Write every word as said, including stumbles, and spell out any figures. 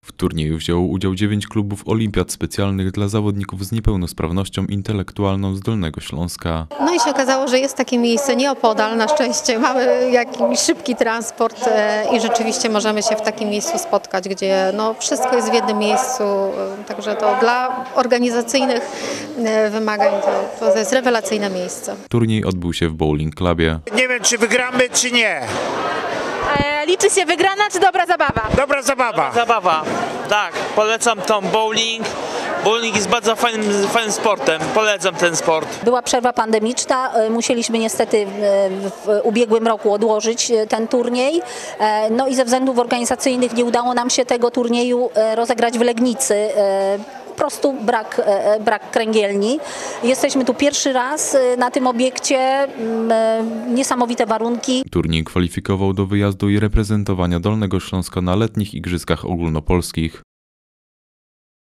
W turnieju wzięło udział dziewięć klubów olimpiad specjalnych dla zawodników z niepełnosprawnością intelektualną z Dolnego Śląska. No i się okazało, że jest takie miejsce nieopodal, na szczęście mamy jakiś szybki transport e, i rzeczywiście możemy się w takim miejscu spotkać, gdzie no, wszystko jest w jednym miejscu, e, także to dla organizacyjnych e, wymagań to, to jest rewelacyjne miejsce. Turniej odbył się w Bowling Clubie. Nie wiem, czy wygramy, czy nie. E, liczy się wygrana czy dobra zabawa? Dobra zabawa. Zabawa, tak, polecam tą bowling. Bowling jest bardzo fajnym, fajnym sportem, polecam ten sport. Była przerwa pandemiczna, musieliśmy niestety w ubiegłym roku odłożyć ten turniej. No i ze względów organizacyjnych nie udało nam się tego turnieju rozegrać w Legnicy. Po prostu brak, brak kręgielni. Jesteśmy tu pierwszy raz na tym obiekcie, niesamowite warunki. Turniej kwalifikował do wyjazdu i reprezentowania Dolnego Śląska na letnich Igrzyskach Ogólnopolskich.